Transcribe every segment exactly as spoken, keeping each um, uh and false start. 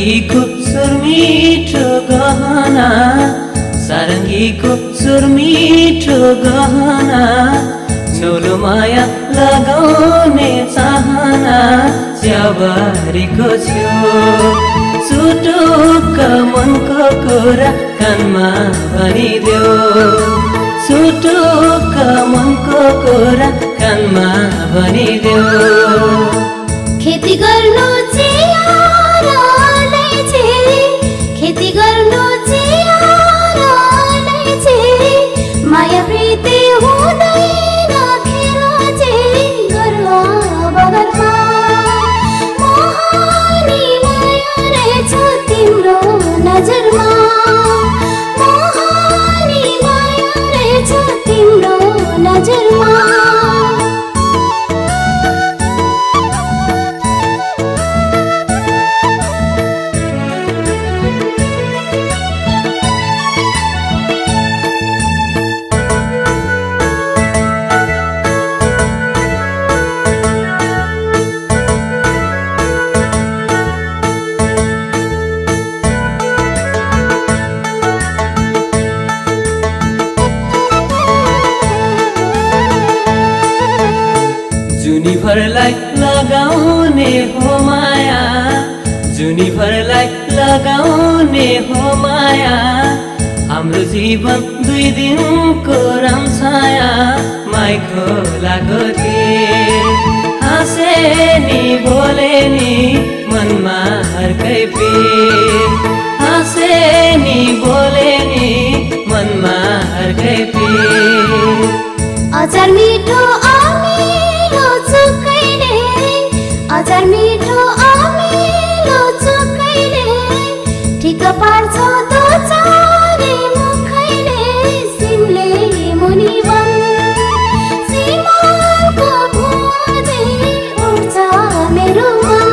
सारङ्गीको सुर मिठो गहना, सारङ्गीको सुर मिठो गहना, नौलो माया लगाउने चाहना च्याबारीको छु। सुटुक्क मनको कुरा कानमा भनिदेऊ, सुटुक्क मनको कुरा कानमा भनिदेऊ। खेती गर्नु चियारलै छे, खेती गर्नु चियारलै छे, माया प्रीति हुँदैन खेलो छे घरमा बगरमा। मोहनी माया रहेछ तिम्रो नजरमा, मोहनी माया रहेछ तिम्रो नजरमा। जुनीभरलाई लगाउने हो माया, जुनीभरलाई लगाउने हो माया, हाम्रो जीवन दुई दिनको रमछाया माइको लागो थिए। हाँसे नि बोले नि मनमा हर्कै पीर, हाँसे नि बोले नि मनमा हर्कै पीर। अचार मिठो अमिलो चुकैले, अचार मिठो अमिलो चुकैले, ठिक पार्छ दो चारे मुखैले सिमले मुनिवन। सिमलको भुवाझै उड्छ मेरो मन,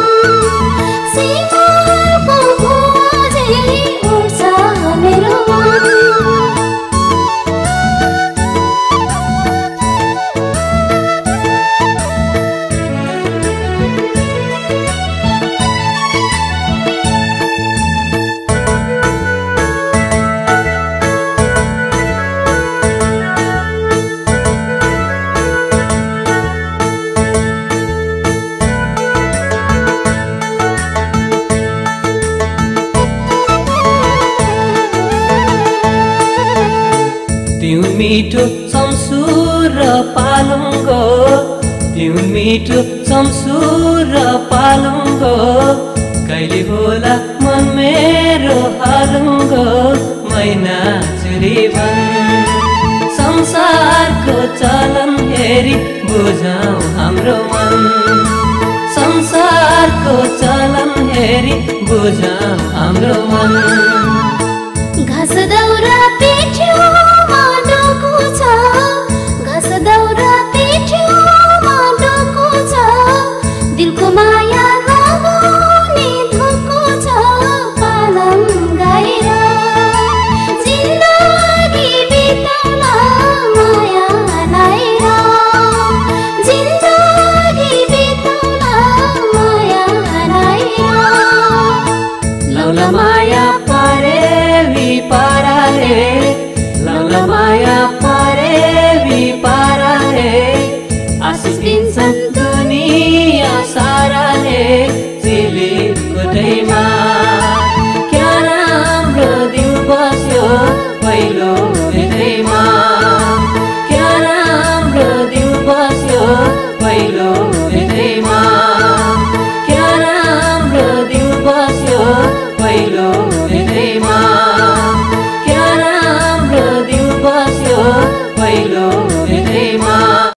सिमलको भुवाझै उड्छ मेरो मन। तिउन मिठो शमशुर पालुङ्गो, तिउन मिठो शमशुर पालुङ्गो, कहिले होला मन मेरो हालुङ्गो मैना चुरीवन। संसारको चलन हेरी बुझाऊ हाम्रो मन, संसारको चलन हेरी बुझाऊ हाम्रो मन। घाँस